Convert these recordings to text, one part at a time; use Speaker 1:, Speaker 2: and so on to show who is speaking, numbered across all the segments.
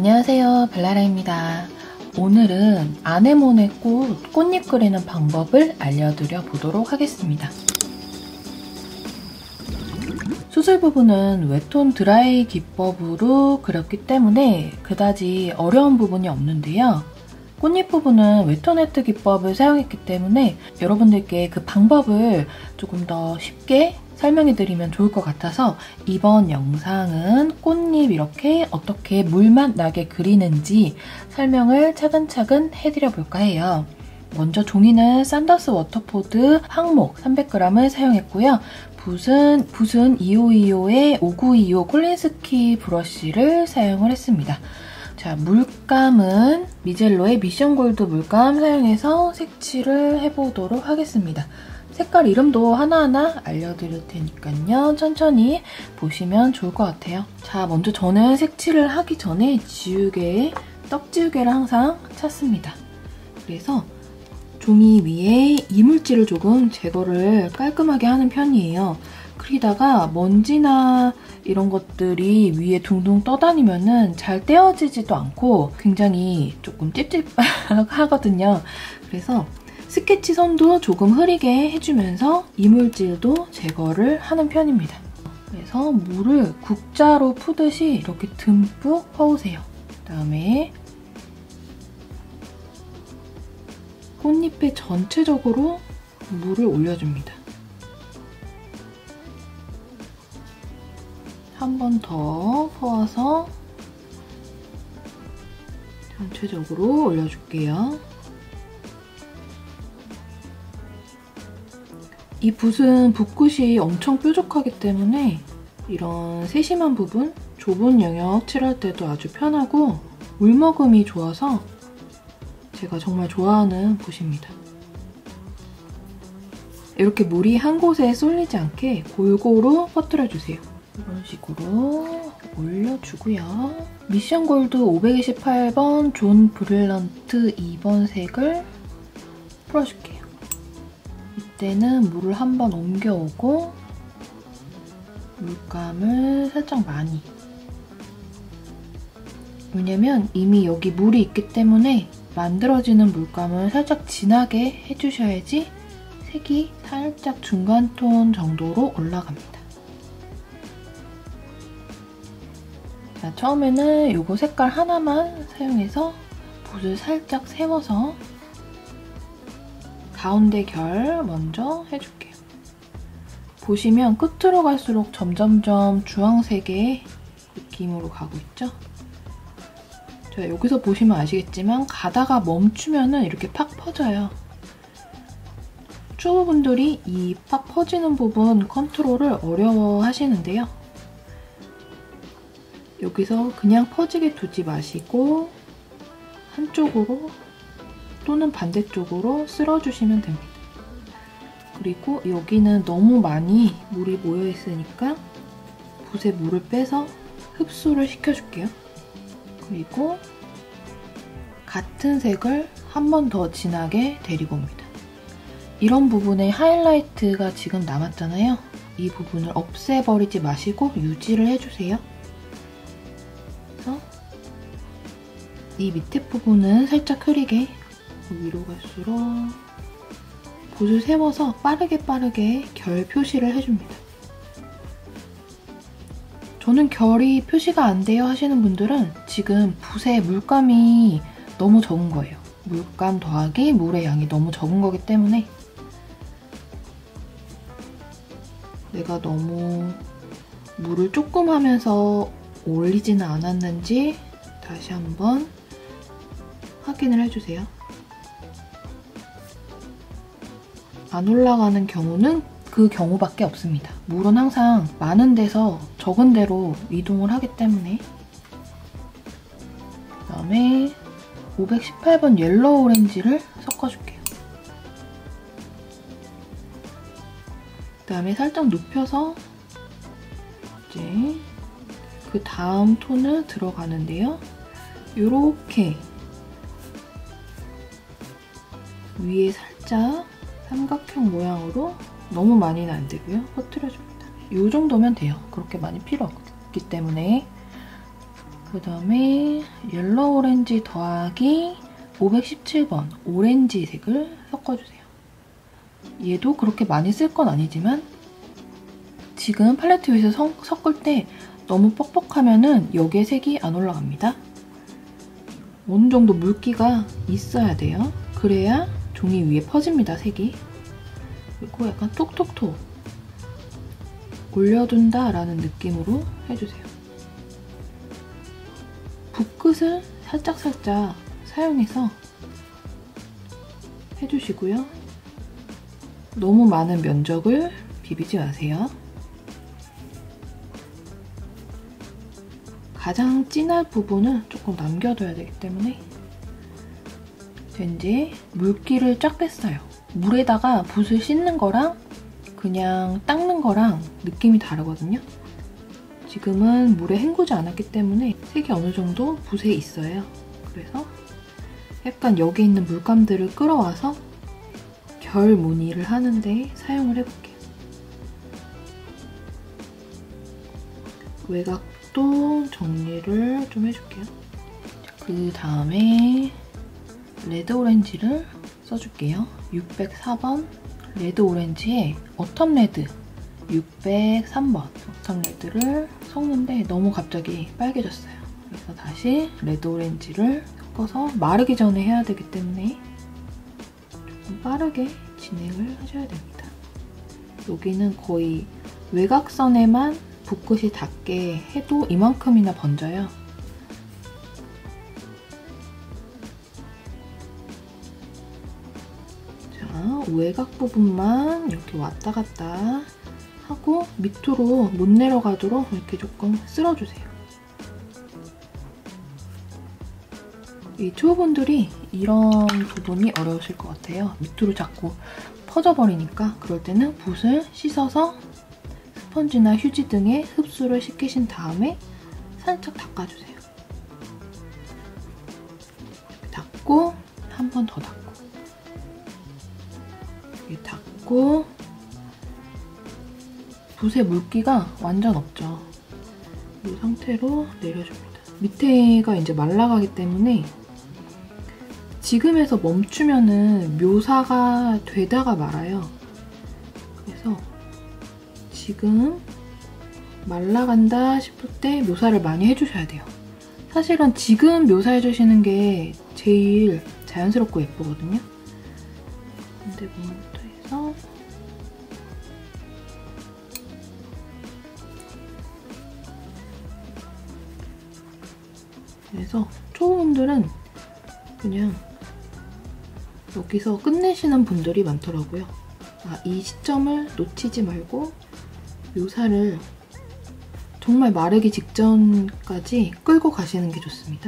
Speaker 1: 안녕하세요, 벨라라입니다. 오늘은 아네모네 꽃잎 그리는 방법을 알려드려 보도록 하겠습니다. 수술 부분은 웹톤 드라이 기법으로 그렸기 때문에 그다지 어려운 부분이 없는데요. 꽃잎 부분은 웹톤 해트 기법을 사용했기 때문에 여러분들께 그 방법을 조금 더 쉽게 설명해드리면 좋을 것 같아서 이번 영상은 꽃잎 이렇게 어떻게 물맛 나게 그리는지 설명을 차근차근 해드려볼까 해요. 먼저 종이는 샌더스 워터포드 항목 300g을 사용했고요. 붓은 2525의 5925 콜린스키 브러쉬를 사용을 했습니다. 자, 물감은 미젤로의 미션 골드 물감 사용해서 색칠을 해보도록 하겠습니다. 색깔 이름도 하나하나 알려드릴 테니까요. 천천히 보시면 좋을 것 같아요. 자, 먼저 저는 색칠을 하기 전에 지우개, 떡지우개를 항상 찾습니다. 그래서 종이 위에 이물질을 조금 제거를 깔끔하게 하는 편이에요. 그리다가 먼지나 이런 것들이 위에 둥둥 떠다니면은 잘 떼어지지도 않고 굉장히 조금 찝찝하거든요. 그래서 스케치 선도 조금 흐리게 해주면서 이물질도 제거를 하는 편입니다. 그래서 물을 국자로 푸듯이 이렇게 듬뿍 퍼오세요. 그다음에 꽃잎에 전체적으로 물을 올려줍니다. 한 번 더 퍼와서 전체적으로 올려줄게요. 이 붓은 붓끝이 엄청 뾰족하기 때문에 이런 세심한 부분, 좁은 영역 칠할 때도 아주 편하고 물머금이 좋아서 제가 정말 좋아하는 붓입니다. 이렇게 물이 한 곳에 쏠리지 않게 골고루 퍼뜨려주세요. 이런 식으로 올려주고요. 미션 골드 528번 존 브릴런트 2번 색을 풀어줄게요. 이때는 물을 한번 옮겨오고 물감을 살짝 많이. 왜냐면 이미 여기 물이 있기 때문에 만들어지는 물감을 살짝 진하게 해주셔야지 색이 살짝 중간 톤 정도로 올라갑니다. 자, 처음에는 이거 색깔 하나만 사용해서 붓을 살짝 세워서 가운데 결 먼저 해줄게요. 보시면 끝으로 갈수록 점점점 주황색의 느낌으로 가고 있죠? 자, 여기서 보시면 아시겠지만 가다가 멈추면은 이렇게 팍 퍼져요. 초보분들이 이 팍 퍼지는 부분 컨트롤을 어려워하시는데요. 여기서 그냥 퍼지게 두지 마시고 한쪽으로 또는 반대쪽으로 쓸어주시면 됩니다. 그리고 여기는 너무 많이 물이 모여있으니까 붓에 물을 빼서 흡수를 시켜줄게요. 그리고 같은 색을 한 번 더 진하게 데리고 옵니다. 이런 부분에 하이라이트가 지금 남았잖아요. 이 부분을 없애버리지 마시고 유지를 해주세요. 그래서 이 밑에 부분은 살짝 흐리게 위로 갈수록 붓을 세워서 빠르게 결 표시를 해줍니다. 저는 결이 표시가 안 돼요 하시는 분들은 지금 붓에 물감이 너무 적은 거예요. 물감 더하기 물의 양이 너무 적은 거기 때문에 내가 너무 물을 조금 하면서 올리지는 않았는지 다시 한번 확인을 해주세요. 안 올라가는 경우는 그 경우밖에 없습니다. 물은 항상 많은 데서 적은 데로 이동을 하기 때문에. 그다음에 518번 옐로우 오렌지를 섞어줄게요. 그다음에 살짝 눕혀서 이제 그 다음 톤을 들어가는데요. 이렇게 위에 살짝 삼각형 모양으로 너무 많이는 안 되고요. 퍼뜨려줍니다. 이 정도면 돼요. 그렇게 많이 필요 없기 때문에. 그 다음에 옐로우 오렌지 더하기 517번 오렌지색을 섞어주세요. 얘도 그렇게 많이 쓸 건 아니지만 지금 팔레트 위에서 섞을 때 너무 뻑뻑하면은 여기에 색이 안 올라갑니다. 어느 정도 물기가 있어야 돼요. 그래야 종이 위에 퍼집니다, 색이. 그리고 약간 톡톡톡 올려둔다라는 느낌으로 해주세요. 붓끝을 살짝살짝 사용해서 해주시고요. 너무 많은 면적을 비비지 마세요. 가장 진할 부분은 조금 남겨둬야 되기 때문에 이제 물기를 쫙 뺐어요. 물에다가 붓을 씻는 거랑 그냥 닦는 거랑 느낌이 다르거든요. 지금은 물에 헹구지 않았기 때문에 색이 어느 정도 붓에 있어요. 그래서 약간 여기 있는 물감들을 끌어와서 결 무늬를 하는데 사용을 해볼게요. 외곽도 정리를 좀 해줄게요. 그 다음에 레드 오렌지를 써줄게요. 604번 레드 오렌지에 어텀 레드 603번 어텀 레드를 섞는데 너무 갑자기 빨개졌어요. 그래서 다시 레드 오렌지를 섞어서 마르기 전에 해야 되기 때문에 조금 빠르게 진행을 하셔야 됩니다. 여기는 거의 외곽선에만 붓끝이 닿게 해도 이만큼이나 번져요. 자, 외곽 부분만 이렇게 왔다 갔다 하고 밑으로 못 내려가도록 이렇게 조금 쓸어주세요. 이 초보분들이 이런 부분이 어려우실 것 같아요. 밑으로 자꾸 퍼져버리니까 그럴 때는 붓을 씻어서 스펀지나 휴지 등에 흡수를 시키신 다음에 살짝 닦아주세요. 닦고 한 번 더 닦고 닦고 붓의 물기가 완전 없죠. 이 상태로 내려줍니다. 밑에가 이제 말라가기 때문에 지금에서 멈추면은 묘사가 되다가 말아요. 그래서 지금 말라간다 싶을 때 묘사를 많이 해주셔야 돼요. 사실은 지금 묘사해주시는 게 제일 자연스럽고 예쁘거든요. 근데 부분부터 해서 그래서 초보분들은 그냥 여기서 끝내시는 분들이 많더라고요. 이 시점을 놓치지 말고 묘사를 정말 마르기 직전까지 끌고 가시는 게 좋습니다.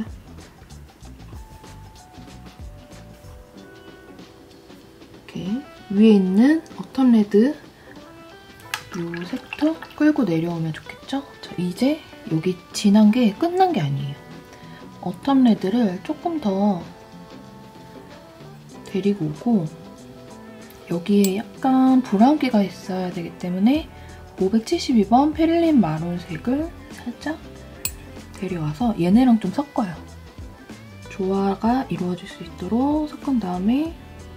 Speaker 1: 이렇게 위에 있는 어텀 레드 이 색도 끌고 내려오면 좋겠죠? 자, 이제 여기 진한 게 끝난 게 아니에요. 어텀 레드를 조금 더 데리고 오고 여기에 약간 브라운기가 있어야 되기 때문에 572번 페릴린 마론색을 살짝 데려와서 얘네랑 좀 섞어요. 조화가 이루어질 수 있도록 섞은 다음에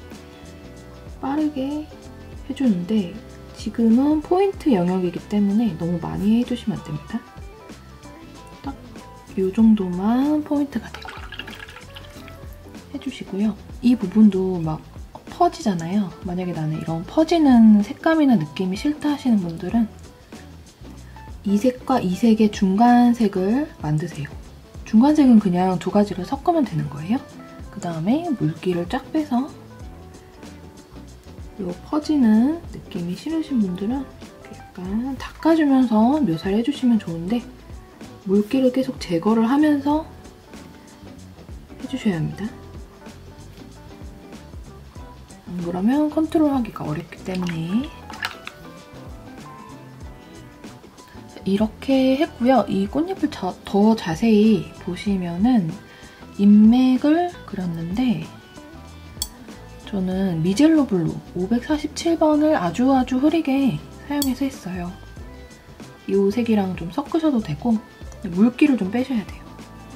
Speaker 1: 빠르게 해주는데 지금은 포인트 영역이기 때문에 너무 많이 해주시면 안 됩니다. 딱 이 정도만 포인트가 되고 해주시고요. 이 부분도 막 퍼지잖아요. 만약에 나는 이런 퍼지는 색감이나 느낌이 싫다 하시는 분들은 이 색과 이 색의 중간색을 만드세요. 중간색은 그냥 두 가지를 섞으면 되는 거예요. 그 다음에 물기를 쫙 빼서 이 퍼지는 느낌이 싫으신 분들은 이렇게 약간 닦아주면서 묘사를 해주시면 좋은데 물기를 계속 제거를 하면서 해주셔야 합니다. 안 그러면 컨트롤하기가 어렵기 때문에 이렇게 했고요. 이 꽃잎을 더 자세히 보시면은 인맥을 그렸는데 저는 미젤로 블루 547번을 아주 흐리게 사용해서 했어요. 이 색이랑 좀 섞으셔도 되고 물기를 좀 빼셔야 돼요.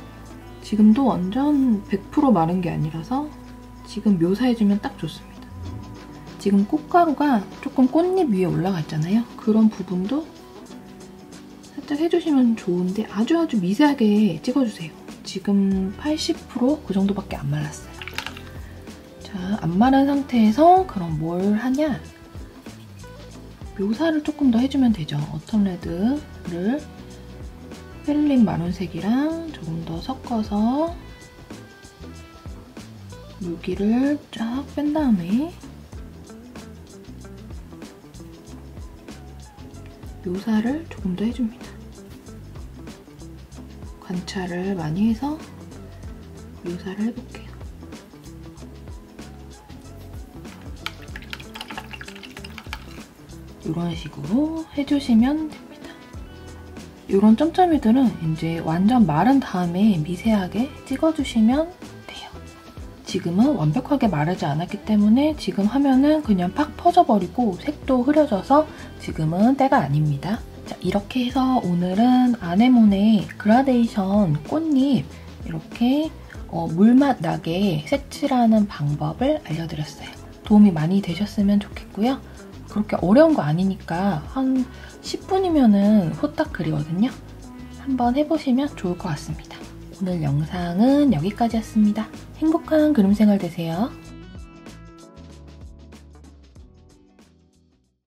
Speaker 1: 지금도 완전 100% 마른 게 아니라서 지금 묘사해주면 딱 좋습니다. 지금 꽃가루가 조금 꽃잎 위에 올라갔잖아요. 그런 부분도 살짝 해주시면 좋은데 아주 미세하게 찍어주세요. 지금 80% 그 정도밖에 안 말랐어요. 자, 안 마른 상태에서 그럼 뭘 하냐? 묘사를 조금 더 해주면 되죠. 어텀 레드를 페릴린 마론색이랑 조금 더 섞어서 물기를 쫙 뺀 다음에 묘사를 조금 더 해줍니다. 관찰을 많이 해서 묘사를 해볼게요. 이런 식으로 해주시면 됩니다. 이런 점점이들은 이제 완전 마른 다음에 미세하게 찍어주시면 돼요. 지금은 완벽하게 마르지 않았기 때문에 지금 하면은 그냥 팍 퍼져버리고 색도 흐려져서 지금은 때가 아닙니다. 자, 이렇게 해서 오늘은 아네모네 그라데이션 꽃잎 이렇게 물맛 나게 색칠하는 방법을 알려드렸어요. 도움이 많이 되셨으면 좋겠고요. 그렇게 어려운 거 아니니까 한 10분이면은 후딱 그리거든요. 한번 해보시면 좋을 것 같습니다. 오늘 영상은 여기까지였습니다. 행복한 그림 생활 되세요.